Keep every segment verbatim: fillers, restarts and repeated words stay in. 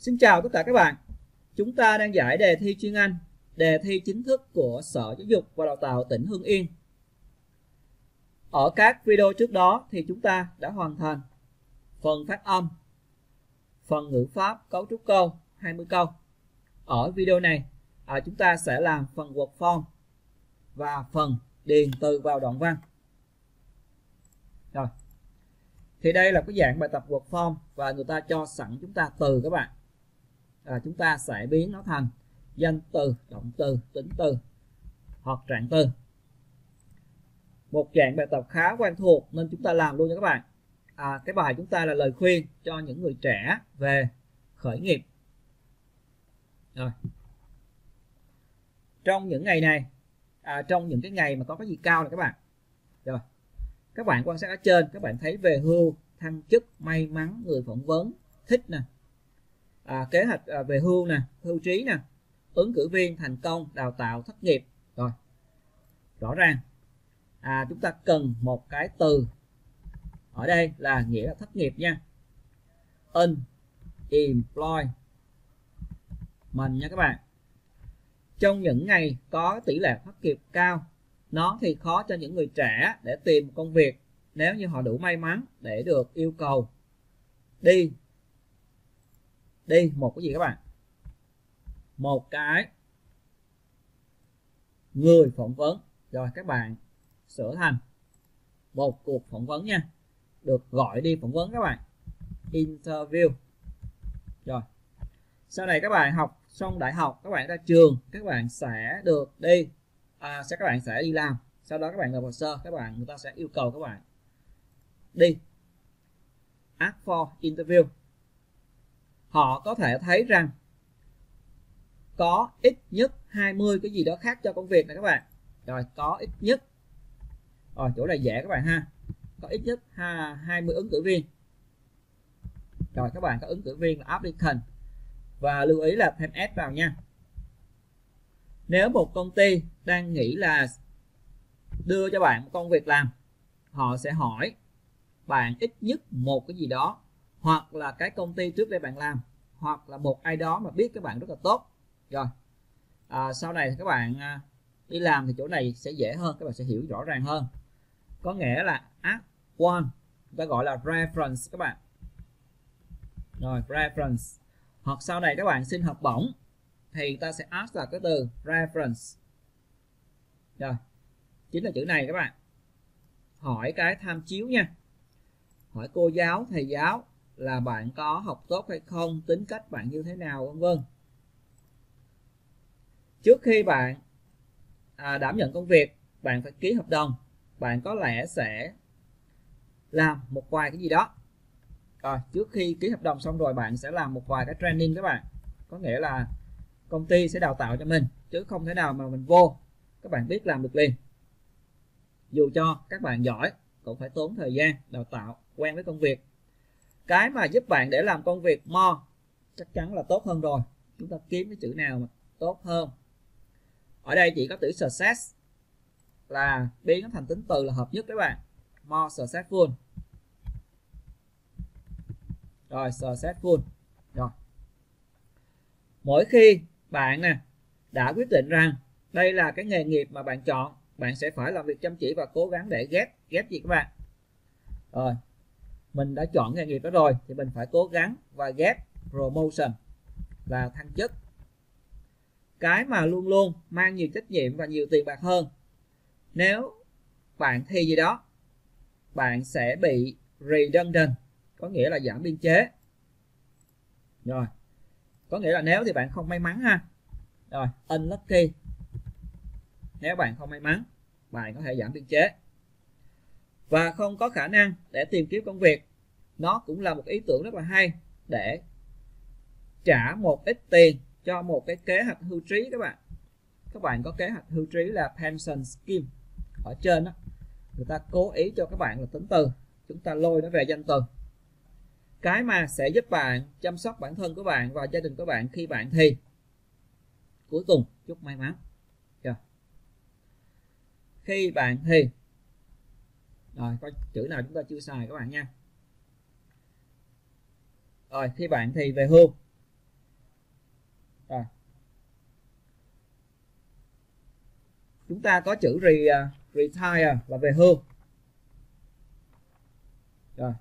Xin chào tất cả các bạn. Chúng ta đang giải đề thi chuyên Anh, đề thi chính thức của Sở Giáo dục và Đào tạo tỉnh Hưng Yên. Ở các video trước đó thì chúng ta đã hoàn thành phần phát âm, phần ngữ pháp, cấu trúc câu hai mươi câu. Ở video này à, chúng ta sẽ làm phần word form và phần điền từ vào đoạn văn. Rồi. Thì đây là cái dạng bài tập word form và người ta cho sẵn chúng ta từ các bạn. À, chúng ta sẽ biến nó thành danh từ, động từ, tính từ hoặc trạng từ. Một dạng bài tập khá quen thuộc nên chúng ta làm luôn nha các bạn. À, cái bài chúng ta là lời khuyên cho những người trẻ về khởi nghiệp. Rồi. Trong những ngày này, à, trong những cái ngày mà có cái gì cao này các bạn. Rồi. Các bạn quan sát ở trên, các bạn thấy về hưu, thăng chức, may mắn, người phỏng vấn, thích nè. À, kế hoạch à, về hưu nè, hưu trí nè, ứng cử viên thành công, đào tạo, thất nghiệp. Rồi, rõ ràng à, chúng ta cần một cái từ ở đây là nghĩa là thất nghiệp nha. Unemployed mình nha các bạn. Trong những ngày có tỷ lệ thất nghiệp cao, nó thì khó cho những người trẻ để tìm công việc nếu như họ đủ may mắn để được yêu cầu đi đi một cái gì các bạn, một cái người phỏng vấn. Rồi các bạn sửa thành một cuộc phỏng vấn nha, được gọi đi phỏng vấn các bạn, interview. Rồi sau này các bạn học xong đại học, các bạn ra trường, các bạn sẽ được đi à, sẽ các bạn sẽ đi làm, sau đó các bạn nộp hồ sơ, các bạn người ta sẽ yêu cầu các bạn đi, ask for interview. Họ có thể thấy rằng có ít nhất hai mươi cái gì đó khác cho công việc này các bạn. Rồi có ít nhất, rồi chỗ này dễ các bạn ha, có ít nhất hai mươi ứng cử viên. Rồi các bạn có ứng cử viên là applicant, và lưu ý là thêm s vào nha. Nếu một công ty đang nghĩ là đưa cho bạn một công việc làm, họ sẽ hỏi bạn ít nhất một cái gì đó, hoặc là cái công ty trước đây bạn làm, hoặc là một ai đó mà biết các bạn rất là tốt. Rồi à, sau này thì các bạn à, đi làm thì chỗ này sẽ dễ hơn, các bạn sẽ hiểu rõ ràng hơn. Có nghĩa là ask one, chúng ta gọi là reference các bạn. Rồi reference. Hoặc sau này các bạn xin học bổng thì ta sẽ ask là cái từ reference. Rồi chính là chữ này các bạn, hỏi cái tham chiếu nha. Hỏi cô giáo, thầy giáo là bạn có học tốt hay không, tính cách bạn như thế nào, vân vân. Trước khi bạn à, đảm nhận công việc, bạn phải ký hợp đồng. Bạn có lẽ sẽ làm một vài cái gì đó. Rồi trước khi ký hợp đồng xong rồi, bạn sẽ làm một vài cái training các bạn. Có nghĩa là công ty sẽ đào tạo cho mình, chứ không thể nào mà mình vô các bạn biết làm được liền. Dù cho các bạn giỏi cũng phải tốn thời gian đào tạo, quen với công việc. Cái mà giúp bạn để làm công việc more chắc chắn là tốt hơn rồi. Chúng ta kiếm cái chữ nào mà tốt hơn. Ở đây chỉ có từ success là biến nó thành tính từ là hợp nhất các bạn. More successful. Rồi successful. Rồi. Mỗi khi bạn nè đã quyết định rằng đây là cái nghề nghiệp mà bạn chọn, bạn sẽ phải làm việc chăm chỉ và cố gắng để ghét ghét gì các bạn. Rồi mình đã chọn nghề nghiệp đó rồi thì mình phải cố gắng và get promotion là thăng chức. Cái mà luôn luôn mang nhiều trách nhiệm và nhiều tiền bạc hơn. Nếu bạn thi gì đó, bạn sẽ bị redundant, có nghĩa là giảm biên chế. Rồi có nghĩa là nếu thì bạn không may mắn ha. Rồi unlucky, nếu bạn không may mắn, bạn có thể giảm biên chế và không có khả năng để tìm kiếm công việc. Nó cũng là một ý tưởng rất là hay để trả một ít tiền cho một cái kế hoạch hưu trí các bạn. Các bạn có kế hoạch hưu trí là pension scheme. Ở trên đó, người ta cố ý cho các bạn là tính từ, chúng ta lôi nó về danh từ. Cái mà sẽ giúp bạn chăm sóc bản thân của bạn và gia đình của bạn khi bạn thi. Cuối cùng chúc may mắn. Rồi. Khi bạn thi, rồi có chữ nào chúng ta chưa xài các bạn nha. Rồi khi bạn thi về hưu, Rồi. Chúng ta có chữ re, retire là về hưu. Rồi.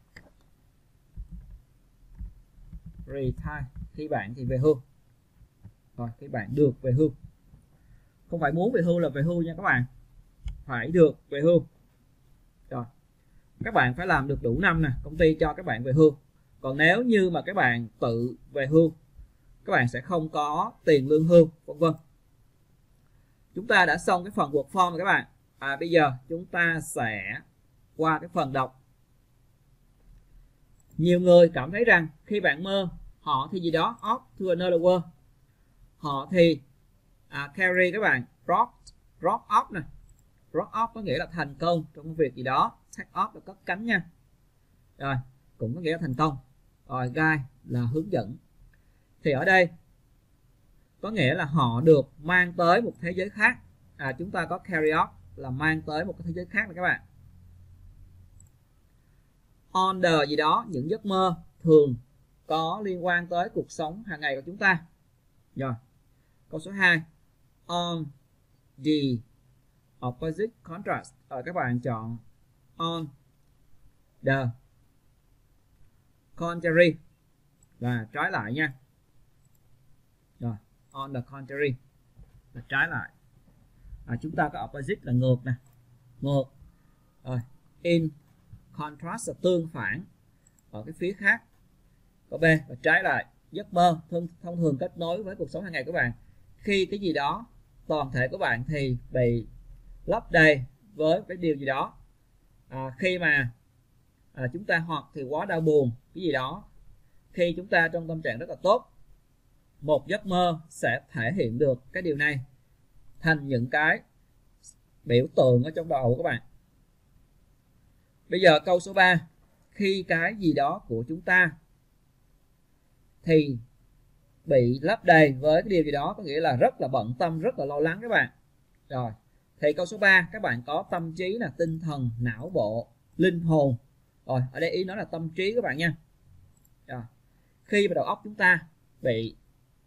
Retire khi bạn thì về hưu. Rồi, khi bạn được về hưu. Không phải muốn về hưu là về hưu nha các bạn. Phải được về hưu. Rồi. Các bạn phải làm được đủ năm nè, công ty cho các bạn về hưu. Còn nếu như mà các bạn tự về hưu, các bạn sẽ không có tiền lương hưu, vân vân. Chúng ta đã xong cái phần work form rồi các bạn. À, bây giờ chúng ta sẽ qua cái phần đọc. Nhiều người cảm thấy rằng khi bạn mơ họ thì gì đó off to another world, họ thì à, carry các bạn, drop drop off nè, drop off có nghĩa là thành công trong công việc gì đó, take off là cất cánh nha. Rồi cũng có nghĩa là thành công. Rồi guide là hướng dẫn. Thì ở đây có nghĩa là họ được mang tới một thế giới khác. À, chúng ta có carry off là mang tới một cái thế giới khác này các bạn. On the gì đó, những giấc mơ thường có liên quan tới cuộc sống hàng ngày của chúng ta. Rồi. Câu số hai. On the opposite contrast. Rồi các bạn chọn on the contrary là trái lại nha. Rồi, on the contrary là trái lại. À, chúng ta có opposite là ngược nè, ngược. Rồi, in contrast là tương phản, ở cái phía khác. Có B là trái lại. Giấc mơ thông, thông thường kết nối với cuộc sống hàng ngày của bạn. Khi cái gì đó toàn thể của bạn thì bị lấp đầy với cái điều gì đó. À, khi mà à, chúng ta hoặc thì quá đau buồn cái gì đó, khi chúng ta trong tâm trạng rất là tốt, một giấc mơ sẽ thể hiện được cái điều này thành những cái biểu tượng ở trong đầu của các bạn. Bây giờ câu số ba. Khi cái gì đó của chúng ta thì bị lấp đầy với cái điều gì đó, có nghĩa là rất là bận tâm, rất là lo lắng các bạn. Rồi, thì câu số ba các bạn có tâm trí là tinh thần, não bộ, linh hồn. Rồi, ở đây ý nói là tâm trí các bạn nha. Rồi, khi mà đầu óc chúng ta bị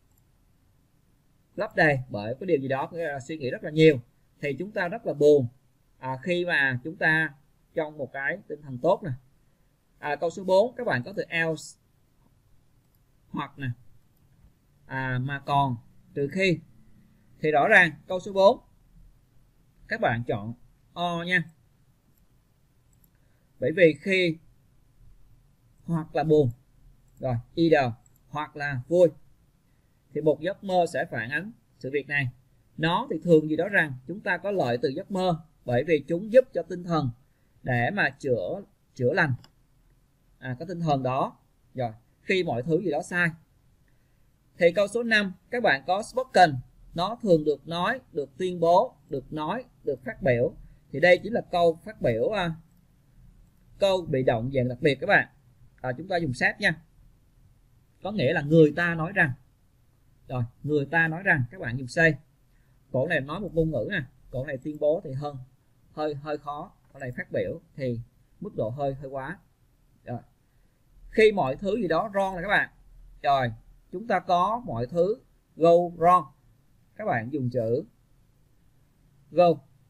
lấp đầy bởi cái điều gì đó, nghĩa là suy nghĩ rất là nhiều, thì chúng ta rất là buồn. À, khi mà chúng ta trong một cái tinh thần tốt nè. À, câu số bốn các bạn có từ else hoặc nè, à, mà còn, trừ khi. Thì rõ ràng câu số bốn các bạn chọn o nha. Bởi vì khi hoặc là buồn, rồi either hoặc là vui, thì một giấc mơ sẽ phản ánh sự việc này. Nó thì thường gì đó rằng chúng ta có lợi từ giấc mơ, bởi vì chúng giúp cho tinh thần để mà chữa chữa lành à, cái tinh thần đó. Rồi, khi mọi thứ gì đó sai. Thì câu số năm các bạn có spoken, nó thường được nói, được tuyên bố, được nói, được phát biểu. Thì đây chính là câu phát biểu, à, câu bị động dạng đặc biệt các bạn. À, chúng ta dùng sát nha. Có nghĩa là người ta nói rằng. Rồi, người ta nói rằng các bạn dùng say. Cổ này nói một ngôn ngữ nè, cổ này tuyên bố thì hơn hơi hơi khó, cổ này phát biểu thì mức độ hơi hơi quá. Rồi. Khi mọi thứ gì đó wrong là các bạn. Rồi, chúng ta có mọi thứ go wrong. Các bạn dùng chữ go.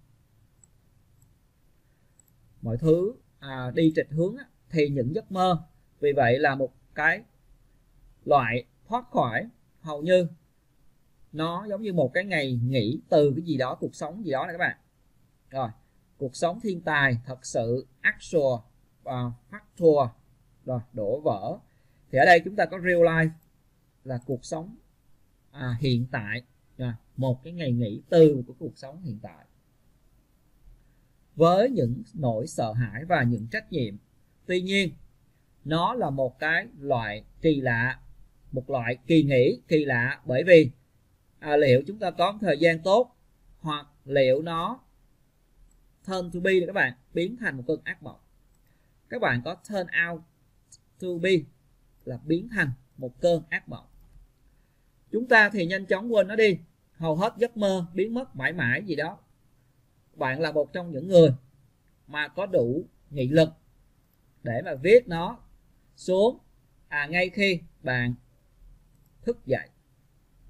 Mọi thứ à, đi trịch hướng á, thì những giấc mơ. Vì vậy là một cái loại thoát khỏi, hầu như nó giống như một cái ngày nghỉ từ cái gì đó, cuộc sống gì đó này các bạn. Rồi, cuộc sống thiên tài, thật sự, actual và factual. Rồi, đổ vỡ. Thì ở đây chúng ta có real life là cuộc sống à, hiện tại. Rồi, một cái ngày nghỉ từ của cuộc sống hiện tại. Với những nỗi sợ hãi và những trách nhiệm. Tuy nhiên, nó là một cái loại kỳ lạ, một loại kỳ nghỉ kỳ lạ, bởi vì à, liệu chúng ta có thời gian tốt, hoặc liệu nó turn to be các bạn, biến thành một cơn ác mộng. Các bạn có turn out to be là biến thành một cơn ác mộng. Chúng ta thì nhanh chóng quên nó đi, hầu hết giấc mơ biến mất mãi mãi gì đó. Bạn là một trong những người mà có đủ nghị lực để mà viết nó xuống à, ngay khi bạn thức dậy.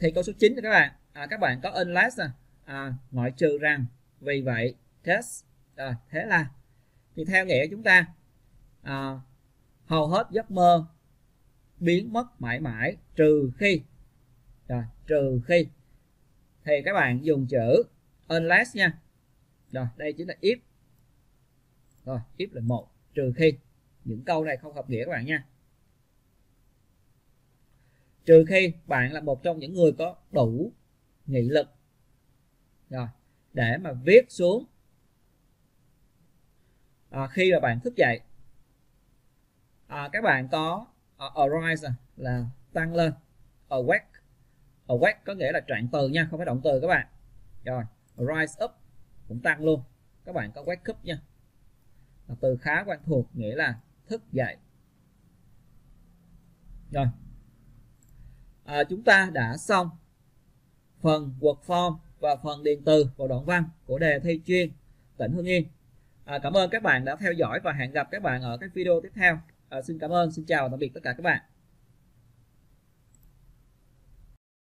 Thì câu số chín thì các bạn à, các bạn có unless à, à, ngoại trừ rằng, vì vậy test à, thế là thì theo nghĩa của chúng ta à, hầu hết giấc mơ biến mất mãi mãi trừ khi rồi, trừ khi thì các bạn dùng chữ unless nha. Rồi đây chính là if. Rồi if là một, trừ khi. Những câu này không hợp nghĩa các bạn nha. Trừ khi bạn là một trong những người có đủ nghị lực rồi để mà viết xuống à, khi mà bạn thức dậy. À, các bạn có uh, arise là tăng lên, awake awake có nghĩa là trạng từ nha, không phải động từ các bạn. Rồi rise up cũng tăng luôn, các bạn có wake up nha, là từ khá quen thuộc nghĩa là thức dậy. Rồi à, chúng ta đã xong phần word form và phần điền từ vào đoạn văn của đề thi chuyên tỉnh Hưng Yên. À, cảm ơn các bạn đã theo dõi và hẹn gặp các bạn ở các video tiếp theo. À, xin cảm ơn, xin chào và tạm biệt tất cả các bạn.